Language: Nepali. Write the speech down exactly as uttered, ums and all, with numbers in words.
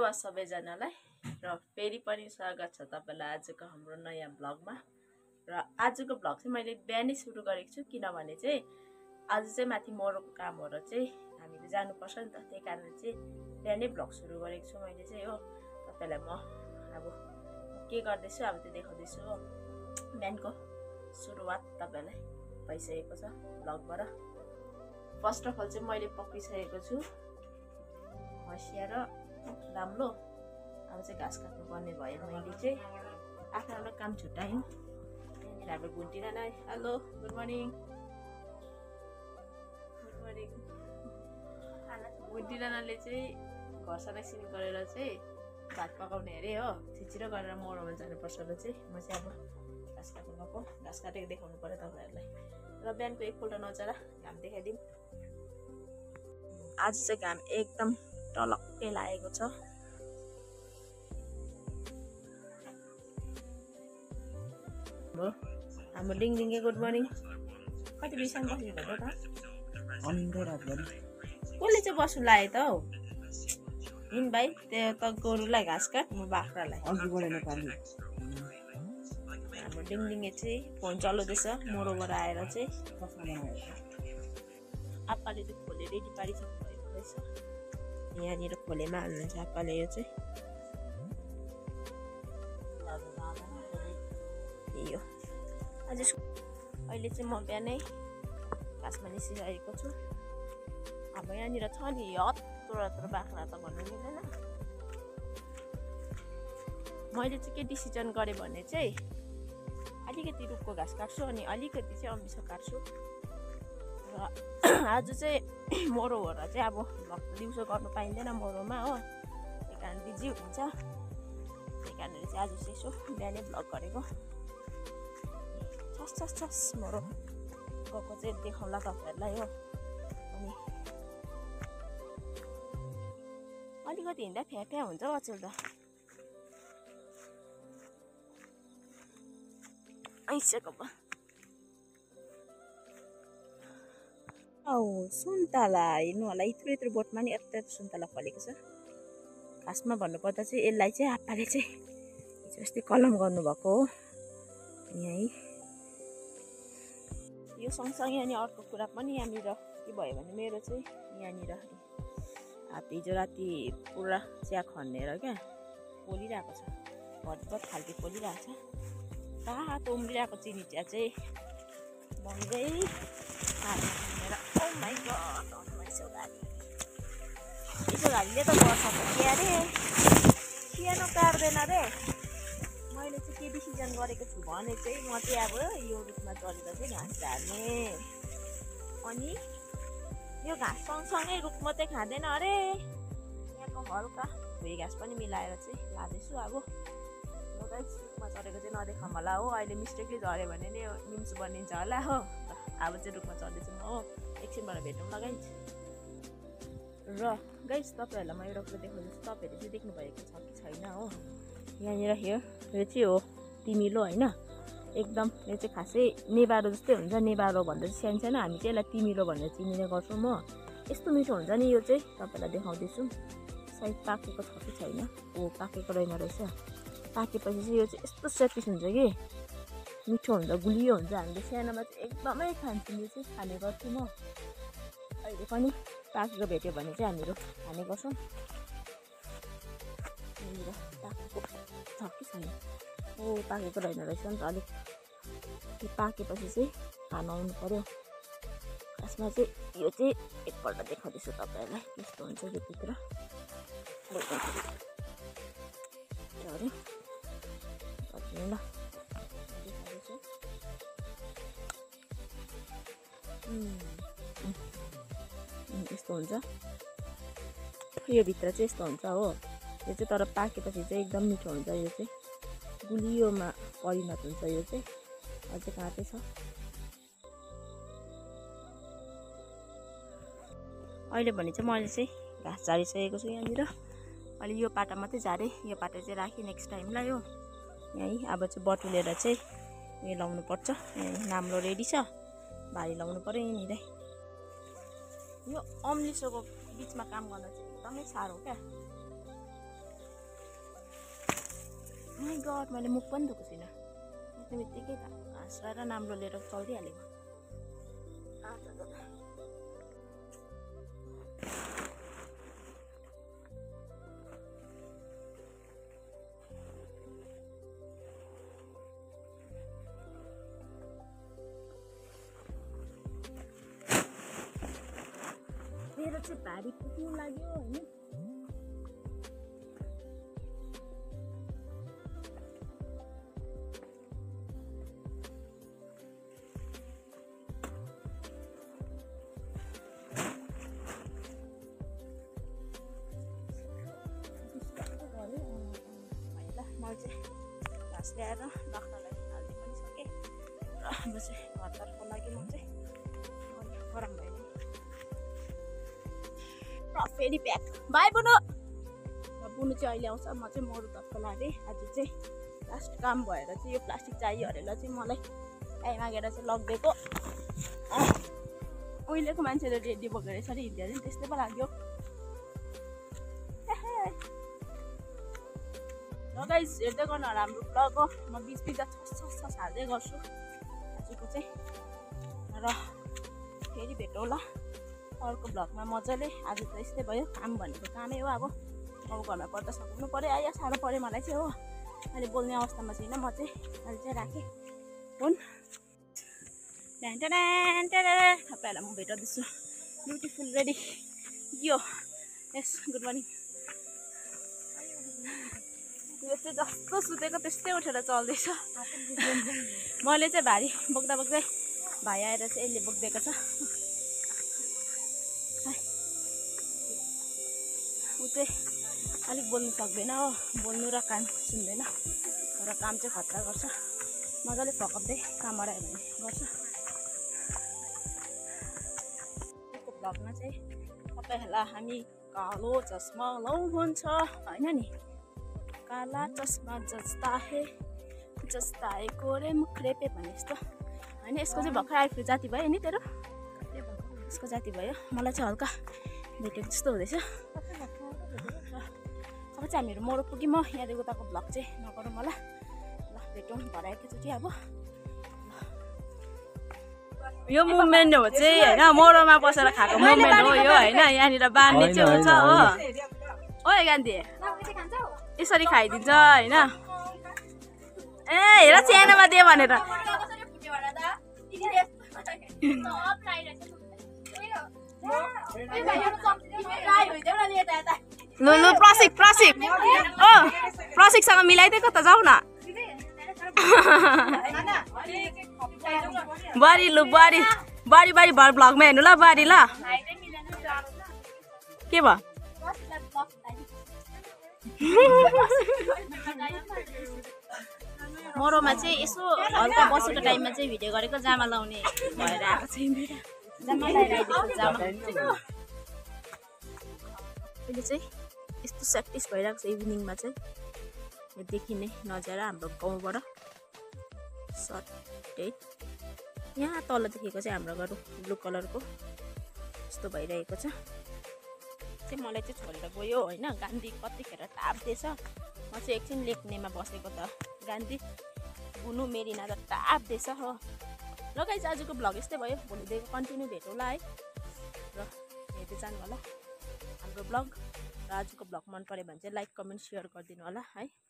सुप्रभात सबैजनालाई र फेरि पनि स्वागत छ तपाईलाई आजको हाम्रो नयाँ ब्लगमा। र आजको ब्लग चाहिँ मैले बिहानै सुरु गरेको छु किनभने चाहिँ आज चाहिँ माथि मरौको कामहरु चाहिँ हामीले जानुपर्छ नि त, त्यही कारण चाहिँ बिहानै ब्लग सुरु गरेको छु मैले चाहिँ हो। तपाईलाई म अब के गर्दैछु अब त्यो देखाउँदैछु हो। बिहानको सुरुवात तपाईलाई भइसकेको छ ब्लगबाट। फर्स्ट अफ अल चाहिँ मैले पक्रिसकेको छु हँसिया र राम्रो। अब चाहिँ घाँस काट्नु पर्ने भयो। मैले चाहिँ आफ्नो आफ्नो काम छुट्याएँ। त्यहाँनिर हाम्रो घुन्टी नाना, hello good morning good morning. Ghunti नानाले चाहिँ घर सनाक्सिन गरेर चाहिँ भात पकाउने अरे हो। छिटो गरेर मरौमा जानुपर्छ र चाहिँ म चाहिँ अब घाँस काट्नु गएको। घाँस काटेको देखाउनु पर्यो तपाईँहरूलाई। र बिहानको एकपल्ट नजर घाम देखाइदिउँ। आज चाहिँ घाम एकदम टलक्कै लागेको छ। हाम्रो डिङडिङे गुड मर्निङ। कति बिसम्म बस्नु भएको त? अनिङ्गै रातभरि कसले चाहिँ बस्नु लाग्यो त हौ? हिँड भाइ, त्यो त गोरुलाई घाँस काट, म बाख्रालाई। अघि बढेन पानी। हाम्रो डिङडिङे चाहिँ फोन चलाउँदैछ मोरोबाट आएर चाहिँ। आप्पाले चाहिँ खोले रेडी पारिसक्नु भएको रहेछ। यहाँनिर खोलेमा हाल्नुहुन्छ आप्पाले। यो चाहिँ यो आज अहिले चाहिँ म बिहानै घाँसमा निस्किरहेको छु। अब यहाँनिर छ नि यत्रो यत्रो बाख्रा त भन्नु मिल्दैन। मैले चाहिँ के डिसिजन गरेँ भने चाहिँ अलिकति रुखको घाँस काट्छु अनि अलिकति चाहिँ अम्बिसो काट्छु। र आज चाहिँ मरौ हो र चाहिँ अब भ्लग दिउँसो गर्नु पाइँदैन मरौमा हो, त्यही कारण बिजी हुन्छ। त्यही कारणले चाहिँ आज चाहिँ यसो बिहानै भ्लग गरेको। छस छस छस मरौ गएको चाहिँ देखाउँला तपाईँहरूलाई हो। अनि अलिकति हिँड्दा फ्या फ्या हुन्छ अचेल त। आइसक्यो अब औ सुन्तला हेर्नु होला। यत्रो यत्रो बोटमा नि यत्रो यत्रो सुन्तला फलेको छ। खासमा भन्नुपर्दा चाहिँ यसलाई चाहिँ आप्पाले चाहिँ हिजो अस्ति कलम गर्नुभएको हो यहीँ। यो सँगसँगै अनि अर्को कुरा पनि यहाँनिर के भयो भने मेरो चाहिँ यहाँनिर हात हिजो राति पुरा चिया खनेर क्या पोलिरहेको छ। भटभट खालको पोलिरहेको छ। तातो उम्रिरहेको चिनी चिया चाहिँ महँगै खनेर। ओ माइ गड, यसो गाडी यसो गाडीले त गर्छ त के अरे किन काट्दैन रे। मैले चाहिँ के डिसिजन गरेको छु भने चाहिँ म चाहिँ अब यो रुखमा चढेर चाहिँ घाँस झार्ने। अनि यो घाँस सँगसँगै रुख मात्रै खाँदैन अरे, यहाँको हल्का भुइँ घाँस पनि मिलाएर चाहिँ लाँदैछु। अब रुखमा चढेको चाहिँ नदेखाउँ होला हो। अहिले मिस्टेकले झऱ्यो भने नि निम्स बनिन्छ होला हो। अब चाहिँ रुखमा चढ्दैछु म हो। एकछिनबाट भेटौँ लगाइन्छ। र गाइस तपाईँहरूलाई म एउटा कुरो देखाउँदैछु। तपाईँहरूले चाहिँ देख्नुभएको छ कि छैन हो। यहाँनिर यो यो चाहिँ हो तिमिलो होइन, एकदम यो चाहिँ खासै नेबारो जस्तै हुन्छ। नेबारो भन्दा चाहिँ सानो सानो, हामी चाहिँ यसलाई तिमिलो भनेर चिनिने गर्छौँ हो। यस्तो मिठो हुन्छ नि यो चाहिँ, तपाईँलाई देखाउँदैछु। सायद पाकेको छ कि छैन। हो पाकेको रहेन रहेछ। पाकेपछि चाहिँ यो चाहिँ यस्तो सेपिस हुन्छ कि मिठो हुन्छ, गुलियो हुन्छ। हामीले सानोमा चाहिँ एकदमै खान्छौँ, यो चाहिँ खाने गर्छौँ म। अहिले पनि पाकेको भेट्यो भने चाहिँ हामीहरू खाने गर्छौँ। यहाँनिर पाकेको छ कि छैन। ओ पाकेको रहेन रहेछ नि त। अलिक त्यो पाकेपछि चाहिँ खानु आउनु पऱ्यो। खासमा चाहिँ यो चाहिँ एकपल्ट देखाउँदैछु तपाईँहरूलाई कस्तो हुन्छ यो भित्र। अरे ल यस्तो हुन्छ यो भित्र चाहिँ यस्तो हुन्छ हो। यो चाहिँ तर पाकेपछि चाहिँ एकदम मिठो हुन्छ। यो चाहिँ गुलियोमा परिणत हुन्छ। यो चाहिँ अझै काँचै छ। अहिले भने चाहिँ मैले चाहिँ घाँस झारिसकेको छु यहाँनिर। अहिले यो पाटा मात्रै झारेँ, यो पाटा चाहिँ राखेँ नेक्स्ट टाइमलाई हो। यहीँ अब चाहिँ बटुलेर चाहिँ उयो लाउनु पर्छ। यहीँ नाम्रो रेडी छ, भारी लाउनु पऱ्यो यहीँनिर। यो अम्लिसोको बिचमा काम गर्न चाहिँ एकदमै साह्रो क्या। माई गड मैले मुख पनि धोएको छुइनँ त्यो बित्तिकै त घाँस र नाम्रो लिएर चल्दिहालेँ म मेरो चाहिँ भारी पुग्नु लाग्यो होइन म चाहिँ घाँस ल्याएर बाख्रालाई हाल्दै पनि सकेँ र अब चाहिँ घरतर्फ लागि म चाहिँ गरम भयो र फेरि ब्याक बाई बुनु र बुनु चाहिँ अहिले आउँछ म चाहिँ मरुतर्फ लागेँ आज चाहिँ लास्ट काम भएर चाहिँ यो प्लास्टिक चाहियो अरेर चाहिँ मलाई आइ मागेर चाहिँ लगिदिएको उहिलेको मान्छेले रेडी बोकेर यसरी हिँड्यो भने त्यस्तै पो लाग्यो र गाइस हेर्दै गर्नु हाम्रो ब्लग हो म बिच बिचमा छस छस हाल्दै गर्छु आजको चाहिँ र फेरि भेटौँ ल अर्को ब्लगमा मजाले आज त यस्तै भयो काम भनेको कामै हो अब अब घरमा पर्दा सक्नु पऱ्यो आयो साह्रो पऱ्यो मलाई चाहिँ हो अहिले बोल्ने अवस्थामा छैन म चाहिँ अहिले चाहिँ राखेँ फोन तपाईँहरूलाई म भेटाउँदैछु ब्युटिफुल रेडी यो यस गुड मर्निङ यो चाहिँ जस्तो सुतेको त्यस्तै उठेर चल्दैछ मैले चाहिँ भारी बोक्दा बोक्दै भाइ आएर चाहिँ यसले बोकिदिएको छ ऊ चाहिँ अलिक बोल्नु सक्दैन हो बोल्नु र कान सुन्दैन तर काम चाहिँ खतरा गर्छ मजाले फकाउँदै काम अरायो भने गर्छ यसको ब्लगमा चाहिँ तपाईँहरूलाई हामी कालो चस्मा लाउनुहुन्छ होइन नि काला चस्मा जस्ता है जस्ता है कोरे मुखरेपे भने जस्तो होइन यसको चाहिँ भर्खर आइफुल जाति भयो नि तेरो यसको जाति भयो मलाई चाहिँ हल्का भेटेको जस्तो हुँदैछ अब चाहिँ हामीहरू मरु पुग्यौँ म यहाँदेखि उताको ब्लग चाहिँ नगरौँ होला ल भेटौँ घर एकैचोटि अब यो मुभमेन्ट हो चाहिँ होइन मरोमा बसेर खाएको मुभमेन्ट हो यो होइन यहाँनिर बाँध्ने चाहिँ हुन्छ हो ओ गान्धी यसरी खाइदिन्छ होइन ए हेर च्यानोमा दियो भनेर लु लु प्रशिक प्रशिक ओ प्रशिकसँग मिलाइदिएको त जाऊ न बुहारी लु बुहारी बुहारी बुहारी भर भ्लगमा हेर्नु ल बुहारी ल के भयो मरोमा चाहिँ यसो हल्का बसेको टाइममा चाहिँ भिडियो गरेको जामा लाउने भएर आएको चाहिँ जामा लगाएर आइदिएको जामा अहिले चाहिँ यस्तो प्र्याक्टिस भइरहेको छ इभिनिङमा चाहिँ यो देखिने नजारा हाम्रो गाउँबाट सटे यहाँ तल देखेको चाहिँ हाम्रो घर ब्लू कलरको यस्तो भइरहेको छ चाहिँ मलाई चाहिँ छोडेर गयो होइन गान्धी कतिखेर ताप्दैछ म चाहिँ एकछिन लेख्नेमा बसेको त गान्धी बुनु मेरिना त ताप्दैछ हो र गाइस आजको भ्लग यस्तै भयो भोलिदेखि कन्टिन्यू भेटौँला है र हेर्दै जानु होला हाम्रो भ्लग र आजको भ्लग मन पऱ्यो भने चाहिँ लाइक कमेन्ट सेयर गरिदिनु होला है।